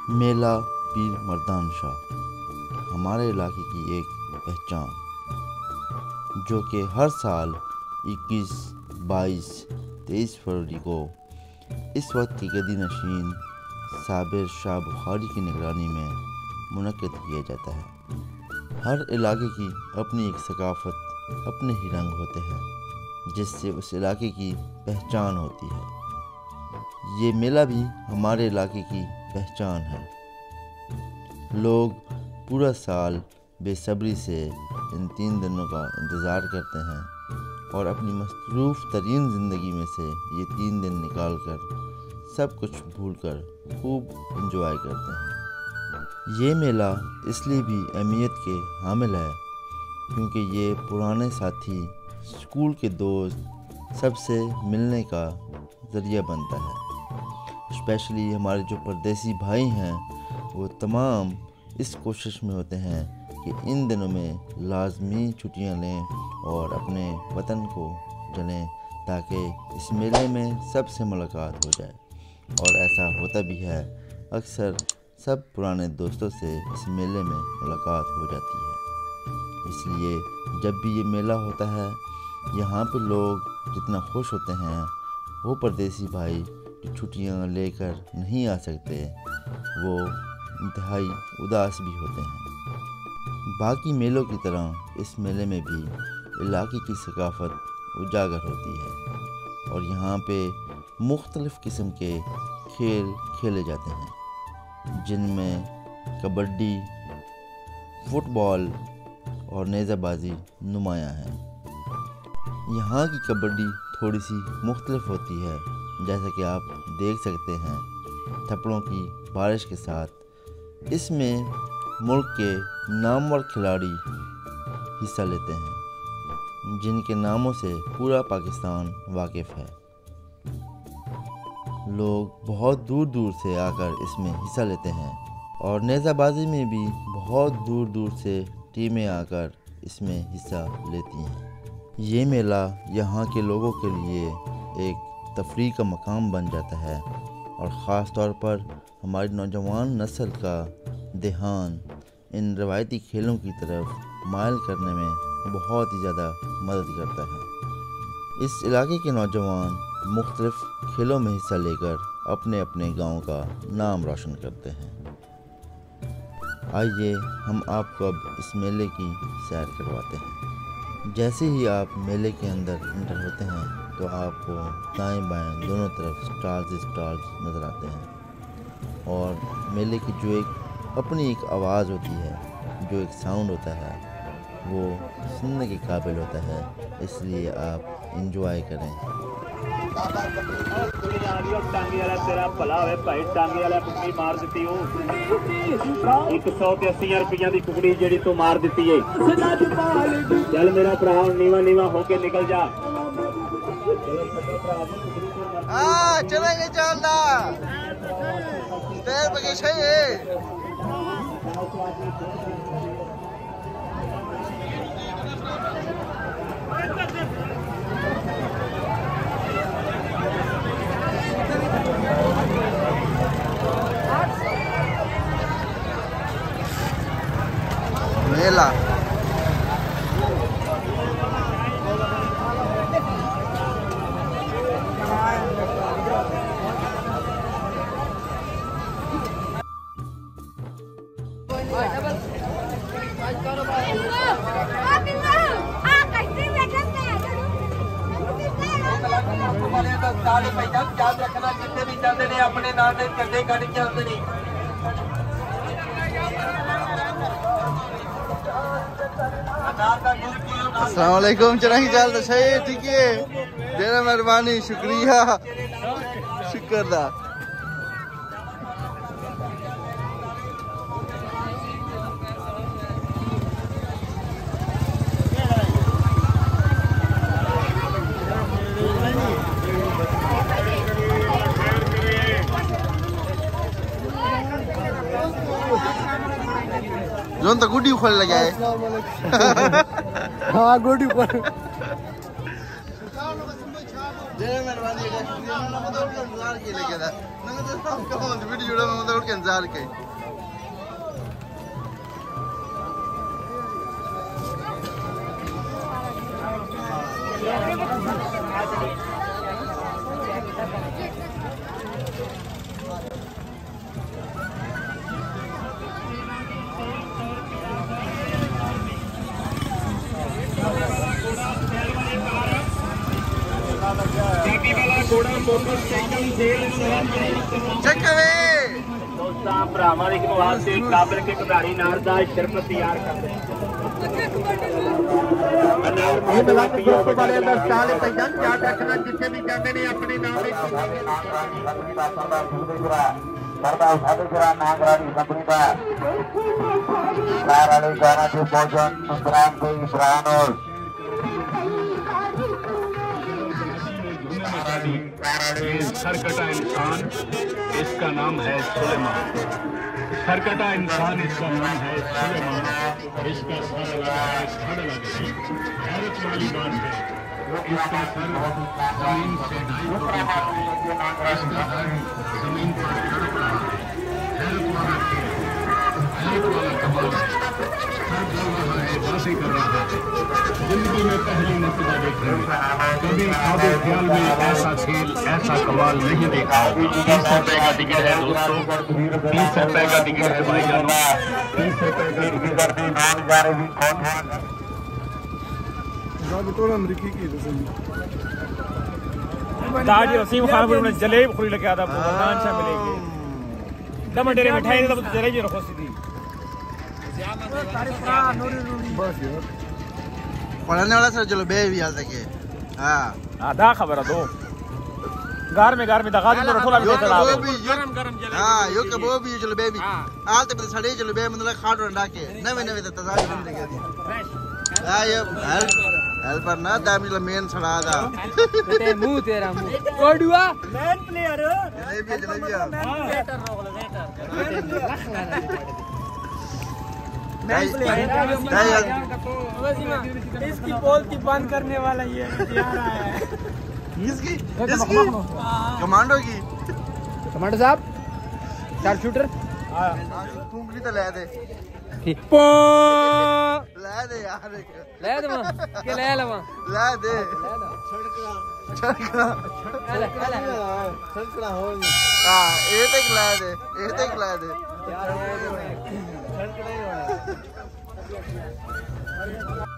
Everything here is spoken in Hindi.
मेला पीर मर्दान शाह हमारे इलाके की एक पहचान, जो कि हर साल 21, 22, 23 फरवरी को इस वक्त की गदी नशीन साबिर शाह बुखारी की निगरानी में मुनक्किद किया जाता है। हर इलाके की अपनी एक सकाफत, अपने ही रंग होते हैं जिससे उस इलाके की पहचान होती है। ये मेला भी हमारे इलाके की पहचान है। लोग पूरा साल बेसब्री से इन 3 दिनों का इंतज़ार करते हैं और अपनी मसरूफ़ तरीन ज़िंदगी में से ये 3 दिन निकाल कर सब कुछ भूलकर खूब एंजॉय करते हैं। ये मेला इसलिए भी अहमियत के हामिल है क्योंकि ये पुराने साथी, स्कूल के दोस्त सबसे मिलने का ज़रिया बनता है। स्पेशली हमारे जो परदेसी भाई हैं वो तमाम इस कोशिश में होते हैं कि इन दिनों में लाजमी छुट्टियां लें और अपने वतन को चलें ताकि इस मेले में सबसे मुलाकात हो जाए। और ऐसा होता भी है, अक्सर सब पुराने दोस्तों से इस मेले में मुलाकात हो जाती है। इसलिए जब भी ये मेला होता है, यहाँ पे लोग जितना खुश होते हैं, वो परदेसी भाई जो छुट्टियाँ लेकर नहीं आ सकते वो इंतहाई उदास भी होते हैं। बाकी मेलों की तरह इस मेले में भी इलाके की सकाफत उजागर होती है और यहाँ पे मुख्तलिफ़ किस्म के खेल खेले जाते हैं जिनमें कबड्डी, फुटबॉल और नेज़ाबाजी नुमायाँ हैं। यहाँ की कबड्डी थोड़ी सी मुख्तलिफ होती है, जैसा कि आप देख सकते हैं थप्पड़ों की बारिश के साथ। इसमें मुल्क के नामवर खिलाड़ी हिस्सा लेते हैं जिनके नामों से पूरा पाकिस्तान वाकिफ़ है। लोग बहुत दूर दूर से आकर इसमें हिस्सा लेते हैं और नेज़ाबाजी में भी बहुत दूर दूर से टीमें आकर इसमें हिस्सा लेती हैं। ये मेला यहाँ के लोगों के लिए एक तफरीह का मकाम बन जाता है और ख़ास तौर पर हमारी नौजवान नस्ल का ध्यान इन रवायती खेलों की तरफ मायल करने में बहुत ही ज़्यादा मदद करता है। इस इलाके के नौजवान मुख्तलिफ़ खेलों में हिस्सा लेकर अपने अपने गांव का नाम रोशन करते हैं। आइए हम आपको अब इस मेले की सैर करवाते हैं। जैसे ही आप मेले के अंदर एंटर होते हैं तो आपको दाएं बाएं दोनों तरफ स्टॉल्स नज़र आते हैं और मेले की जो एक अपनी एक आवाज़ होती है, जो एक साउंड होता है, वो सुनने के काबिल होता है। इसलिए आप इंजॉय करें। टांगे वाला तेरा भला होवे भाई, टांगे वाला कुकड़ी मार दी 180 रुपया की कुकड़ी जी तू मार दी है। चल मेरा भरा नीवा नीवा होके निकल जा। चलेंगे चलता मेला याद रखना, जितने भी जाते ने अपने नाम से झंडे कट के आते नहीं। अस्सलाम वालेकुम। चलेंगे चलता सही, ठीक है, तेरा मेहरबानी, शुक्रिया, शुक्र। जोन तो गुडी खोल लगा है। हाँ गुडी खोल। मेहरबानी वीडियो में मतलब उठ के इंतजार के दोस्तां भरावां दी वास्ते काबिल के खिडारी नार दा शर्फ तैयार करदे सरकटा इंसान इसका नाम है सुलेमान। सरकटा इंसान इसका नाम है सुलेमान। इसका सर लगा है सड़ लगे। हैरत वाली बात है इसका सर जमीन से 2.5 फुट ऊंचा है। इसका सर जमीन पर तड़प रहा है। हैरत वाला खेल, हैरत वाला कमाल। सर बोल रहा है, बातें कर रहा है। जिंदगी में पहली मर्तबा देखेंगे, कभी ख्वाबे ख्याल में ऐसा खेल, ऐसा कमाल नहीं देखा होगा। 30 रुपए का टिकट है दोस्तों, 30 रुपए का टिकट है भाईजानों, 30 रुपए का टिकट ताज वसीम खान ने जलेब खुली लेके आता भगवान शाह मिलेगी दम डेरे मिठाई तो जलेबी रखो सीधी पढ़ने वाला सर चलो बे भी आ सके हां आधा खबर दो घर में दगा दो रखोला भी चला गरम जलेबी हां यो के वो भी चलो बे भी हाल ते सड़े चलो बे मतलब खाट रंडा के नवे तो ताजा बन लगे दी हां ये हेल्पर ना दाम जो मेन सड़ा था ते मुंह तेरा मुंह कोडुआ मैन प्लेयर जलेबी वेटर रोक ले वेटर इसकी बॉल की बंद करने वाला ये तैयार है इसकी कमांडो की कमांडो साहब शार्प शूटर पुंगली तो ले दे यार ले दे के ले लवा ले दे छड़कड़ा हां ये तक ला दे छड़कड़ा ही